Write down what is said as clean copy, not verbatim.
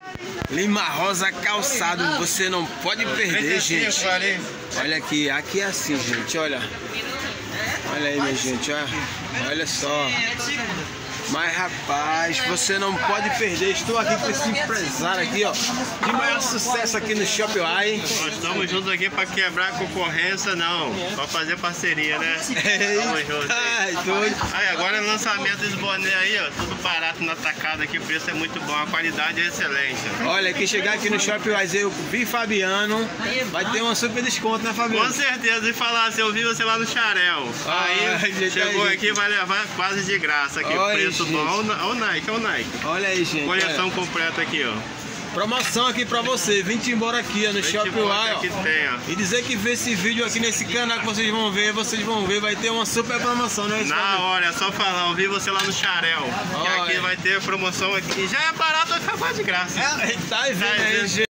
Lima Rosa Calçado, você não pode perder, gente. Olha aqui, aqui é assim, gente, olha. Olha aí, minha gente, olha só. Mas rapaz, você não pode perder. Estou aqui com esse empresário aqui, ó, de maior sucesso aqui no Shopping Uai. Nós estamos juntos aqui para quebrar a concorrência, não, para fazer parceria, né? Estamos juntos aí. Aí, agora é lançamento desse boné aí, ó, tudo barato no atacado aqui, o preço é muito bom, a qualidade é excelente. Olha, quem chegar aqui no Shopping Uai, eu vi Fabiano, vai ter um super desconto, né, Fabiano? Com certeza, e falar, se eu vi você lá no Xarel, aí chegou aqui, vai levar quase de graça aqui, o preço. Olha o Nike, olha o Nike. Olha aí, gente. Coleção completa aqui, ó. Promoção aqui pra você. Vim embora aqui, ó, no Shopping Uai, ó. E dizer que vê esse vídeo aqui nesse canal que vocês vão ver, vai ter uma super promoção, né? Na hora, é só falar, eu vi você lá no Xarel. Que aqui vai ter promoção aqui. E já é barato, vai ficar mais de graça. Tá vendo aí, gente.